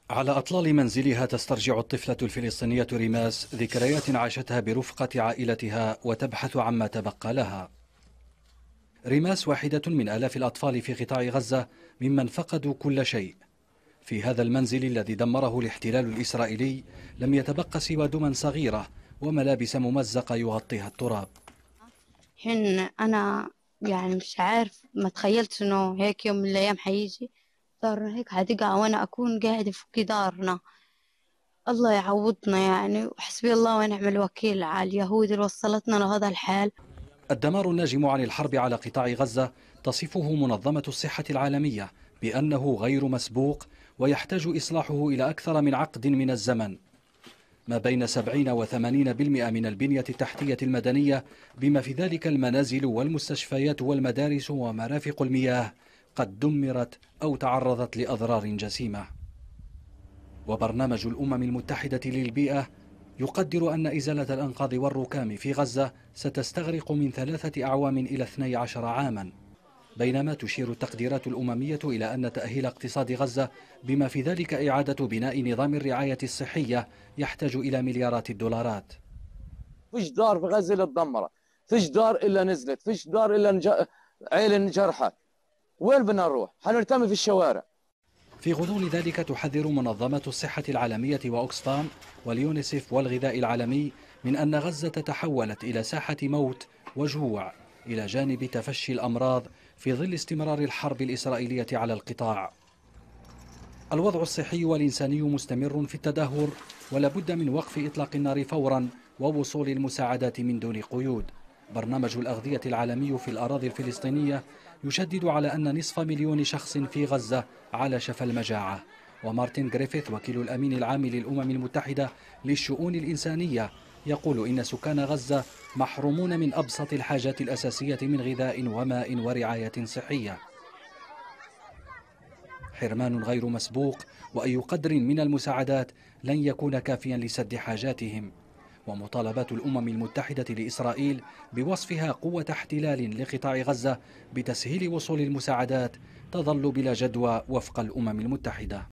على أطلال منزلها تسترجع الطفلة الفلسطينية ريماس ذكريات عاشتها برفقة عائلتها وتبحث عما تبقى لها. ريماس واحدة من آلاف الأطفال في قطاع غزة ممن فقدوا كل شيء. في هذا المنزل الذي دمره الاحتلال الإسرائيلي لم يتبقى سوى دمى صغيرة وملابس ممزقة يغطيها التراب. حين أنا مش عارف، ما تخيلتش إنه هيك يوم من الأيام حيجي دارنا هيك حتقع وأنا أكون قاعدة فوق دارنا. الله يعوضنا وحسبي الله ونعم الوكيل على اليهود اللي وصلتنا لهذا الحال. الدمار الناجم عن الحرب على قطاع غزة تصفه منظمة الصحة العالمية بأنه غير مسبوق ويحتاج إصلاحه إلى أكثر من عقد من الزمن. ما بين 70 و80% من البنية التحتية المدنية بما في ذلك المنازل والمستشفيات والمدارس ومرافق المياه قد دمرت أو تعرضت لأضرار جسيمة. وبرنامج الأمم المتحدة للبيئة يقدر أن إزالة الأنقاض والركام في غزة ستستغرق من 3 أعوام إلى 12 عاما، بينما تشير التقديرات الأممية إلى أن تأهيل اقتصاد غزة بما في ذلك إعادة بناء نظام الرعاية الصحية يحتاج إلى مليارات الدولارات. فيش دار في غزة إلا تدمرت، فيش دار إلا نزلت، فيش دار إلا عيلة انجرحت. وين بدنا نروح؟ حنرتمي في الشوارع. في غضون ذلك تحذر منظمة الصحة العالمية وأوكسفام واليونيسف والغذاء العالمي من أن غزة تحولت إلى ساحة موت وجوع إلى جانب تفشي الأمراض في ظل استمرار الحرب الإسرائيلية على القطاع. الوضع الصحي والإنساني مستمر في التدهور، ولا بد من وقف إطلاق النار فورا ووصول المساعدات من دون قيود. برنامج الأغذية العالمي في الأراضي الفلسطينية يشدد على أن نصف مليون شخص في غزة على شفا المجاعة. ومارتن غريفيث وكيل الأمين العام للأمم المتحدة للشؤون الإنسانية يقول إن سكان غزة محرومون من أبسط الحاجات الأساسية من غذاء وماء ورعاية صحية. حرمان غير مسبوق وأي قدر من المساعدات لن يكون كافيا لسد حاجاتهم. ومطالبات الأمم المتحدة لإسرائيل بوصفها قوة احتلال لقطاع غزة بتسهيل وصول المساعدات تظل بلا جدوى وفق الأمم المتحدة.